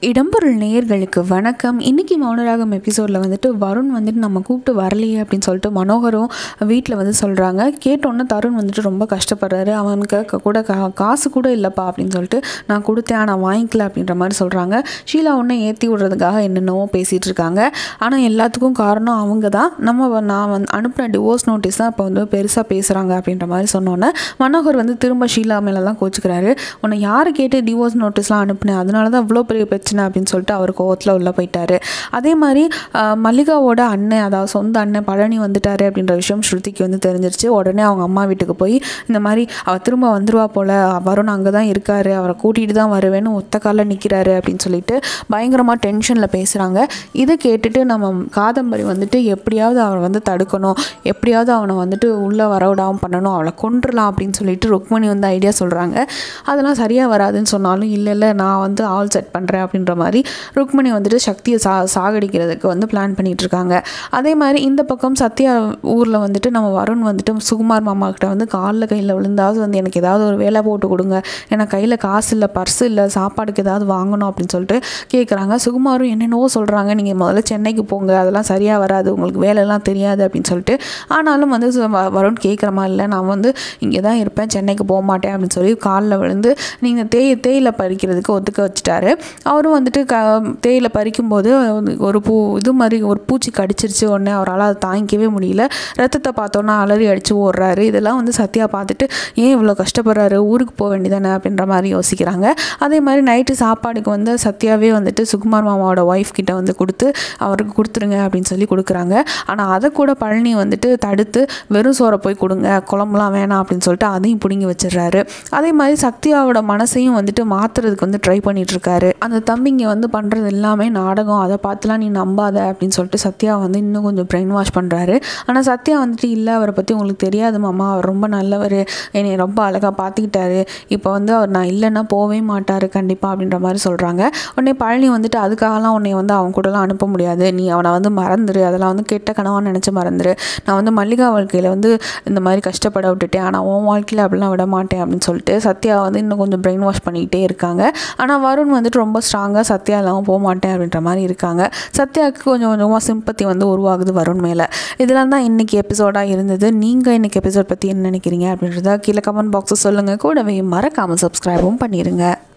இடம்பொருள் நேயர்களுக்கு வணக்கம். இன்றைக்கி மௌன ராகம் எபிசோடில் வந்துட்டு வருண் வந்துட்டு நம்ம கூப்பிட்டு வரலையே அப்படின்னு சொல்லிட்டு மனோகரும் வீட்டில் வந்து சொல்கிறாங்க. கேட்டோன்னே தருண் வந்துட்டு ரொம்ப கஷ்டப்படுறாரு. அவனுக்கு கூட காசு கூட இல்லைப்பா அப்படின்னு சொல்லிட்டு நான் கொடுத்தேன், நான் வாங்கிக்கல அப்படின்ற மாதிரி சொல்கிறாங்க. ஷீலா ஒன்றை ஏற்றி விடுறதுக்காக என்னென்னவோ பேசிகிட்டு இருக்காங்க. ஆனால் எல்லாத்துக்கும் காரணம் அவங்க தான். நான் அனுப்பின டிவோர்ஸ் நோட்டீஸ் தான் இப்போ வந்து பெருசாக பேசுகிறாங்க அப்படின்ற மாதிரி சொன்னோன்னே மனோகர் வந்து திரும்ப ஷீலா மேலே தான் கோச்சிக்கிறாரு. உன்னை யார் கேட்டு டிவோர்ஸ் நோட்டீஸ்லாம் அனுப்புனேன், அதனால தான் இவ்வளோ பெரிய பிரச்சனை அப்படின்னு சொல்லிட்டு அவர் கோவத்தில் உள்ளே போயிட்டாரு. அதே மாதிரி மல்லிகாவோட அண்ணன், அதாவது சொந்த அண்ணன் பழனி வந்துட்டாரு அப்படின்ற விஷயம் ஸ்ருதிக்கு வந்து தெரிஞ்சிருச்சு. உடனே அவங்க அம்மா வீட்டுக்கு போய் இந்த மாதிரி அவள் திரும்ப வந்துருவா போல், வருண் அங்கே தான் இருக்காரு, அவரை கூட்டிகிட்டு தான் வருவேன்னு ஒத்த காலில் நிற்கிறாரு அப்படின்னு சொல்லிட்டு பயங்கரமாக டென்ஷனில் பேசுகிறாங்க. இதை கேட்டுட்டு நம்ம காதம்பரி வந்துட்டு எப்படியாவது அவரை வந்து தடுக்கணும், எப்படியாவது அவனை வந்துட்டு உள்ளே வரவிடாமல் பண்ணணும், அவளை கொன்றுலாம் அப்படின்னு சொல்லிட்டு ருக்மணி வந்து ஐடியா சொல்கிறாங்க. அதெல்லாம் சரியாக வராதுன்னு சொன்னாலும் இல்லை நான் வந்து ஆல் செட் பண்ணுறேன் அப்படின்ற மாதிரி ருக்மணி வந்துட்டு சக்தியை சாகடிக்கிறதுக்கு வந்து பிளான் பண்ணிகிட்டு இருக்காங்க. அதே மாதிரி இந்த பக்கம் சத்யா ஊரில் வந்துட்டு நம்ம வருண் வந்துட்டு சுகுமார் மாமா கிட்ட வந்து கையில் விழுந்தாவது வந்து எனக்கு ஏதாவது ஒரு வேலை போட்டு கொடுங்க, எனக்கு கையில் காசு இல்லை, பர்ஸ் இல்லை, சாப்பாடுக்கு ஏதாவது வாங்கணும் அப்படின்னு சொல்லிட்டு கேட்குறாங்க. சுகுமாரும் என்னென்னவோ சொல்கிறாங்க, நீங்கள் முதல்ல சென்னைக்கு போங்க, அதெல்லாம் சரியாக வராது, உங்களுக்கு வேலைலாம் தெரியாது அப்படின்னு சொல்லிட்டு. ஆனாலும் வந்து வருண் கேட்குற மாதிரி இல்லை, நான் வந்து இங்கே தான் இருப்பேன், சென்னைக்கு போக மாட்டேன் அப்படின்னு சொல்லி காலில் விழுந்து நீங்கள் தேயிலை பறிக்கிறதுக்கு ஒத்துக்க வச்சுட்டாரு. அவரும் வந்துட்டு தேயிலை பறிக்கும்போது ஒரு ஒரு பூச்சி கடிச்சிருச்சு. உடனே அவரால் அதை தாங்கிக்கவே முடியல. ரத்தத்தை பார்த்தோன்னா அலறி அடித்து ஓடுறாரு. இதெல்லாம் வந்து சத்யா பார்த்துட்டு ஏன் இவ்வளோ கஷ்டப்படுறாரு, ஊருக்கு போக வேண்டியதானே அப்படின்ற மாதிரி யோசிக்கிறாங்க. அதே மாதிரி நைட்டு சாப்பாடுக்கு வந்து சத்யாவே வந்துட்டு சுகுமார் மாமாவோட ஒய்ஃப் கிட்ட வந்து அவருக்கு கொடுத்துருங்க அப்படின்னு சொல்லி கொடுக்குறாங்க. ஆனால் அதை கூட பழனி வந்துட்டு தடுத்து வெறும் சோறை போய் கொடுங்க, குழம்புலாம் வேணாம் அப்படின்னு சொல்லிட்டு அதையும் பிடுங்கி வச்சிடுறாரு. அதே மாதிரி சத்யாவோட மனசையும் வந்துட்டு மாற்றுறதுக்கு வந்து ட்ரை பண்ணிட்டு இருக்காரு. அந்த தம்பிங்க வந்து பண்ணுறது எல்லாமே நாடகம், அதை பார்த்துலாம் நீ நம்பாத அப்படின்னு சொல்லிட்டு சத்யா வந்து இன்னும் கொஞ்சம் பிரெயின் வாஷ் பண்ணுறாரு. ஆனால் சத்யா வந்துட்டு இல்லை, அவரை பற்றி உங்களுக்கு தெரியாது மாமா, அவர் ரொம்ப நல்லவர், என்னை ரொம்ப அழகாக பார்த்துக்கிட்டாரு, இப்போ வந்து அவர் நான் இல்லைன்னா போகவே மாட்டார் கண்டிப்பாக அப்படின்ற மாதிரி சொல்கிறாங்க. உடனே பழனி வந்துட்டு அதுக்காகலாம் உன்னை வந்து அவன் கூடலாம் அனுப்ப முடியாது, நீ அவனை வந்து மறந்துரு, அதெல்லாம் வந்து கெட்ட கனவாக நினச்சி மறந்துரு, நான் வந்து மல்லிகா வாழ்க்கையில் வந்து இந்த மாதிரி கஷ்டப்பட விட்டுட்டேன், ஆனால் உன் வாழ்க்கையில் அப்படிலாம் விட மாட்டேன் அப்படின்னு சொல்லிட்டு சத்யா வந்து இன்னும் கொஞ்சம் பிரெயின் வாஷ் பண்ணிக்கிட்டே இருக்காங்க. ஆனால் வருண் வந்துட்டு ரொம்ப ஸ்ட்ராங்காக சத்யா இல்லாமல் போக மாட்டேன் அப்படின்ற மாதிரி இருக்காங்க. சத்யாவுக்கு கொஞ்சம் கொஞ்சமாக சிம்பத்தி வந்து உருவாகுது வருண் மேலே. இதெல்லாம் தான் இன்றைக்கி எபிசோடாக இருந்தது. நீங்கள் இன்றைக்கி எபிசோட் பற்றி என்ன நினைக்கிறீங்க அப்படின்றத கீழே கமெண்ட் பாக்ஸை சொல்லுங்கள். கூடவே மறக்காமல் சப்ஸ்கிரைபும் பண்ணிடுங்க.